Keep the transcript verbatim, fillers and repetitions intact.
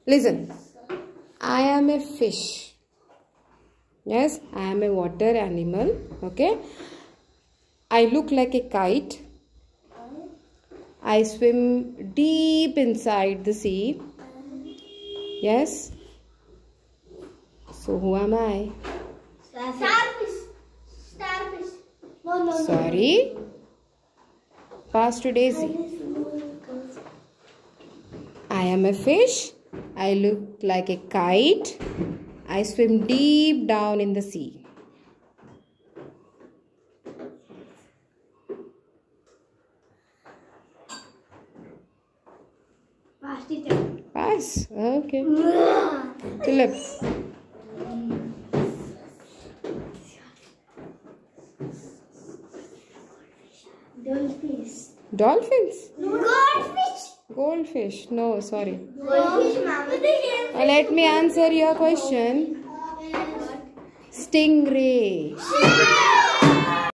Listen. I am a fish. Yes, I am a water animal. Okay. I look like a kite. I swim deep inside the sea. Yes. So who am I? Starfish. Starfish. No, no, Sorry. Pass to Daisy. I am a fish. I look like a kite. I swim deep down in the sea. Pass, teacher. Pass. Okay. Philip. Dolphins. Dolphins. Goldfish. Goldfish. No, sorry. Goldfish, mama. Uh, let me answer your question. Stingray.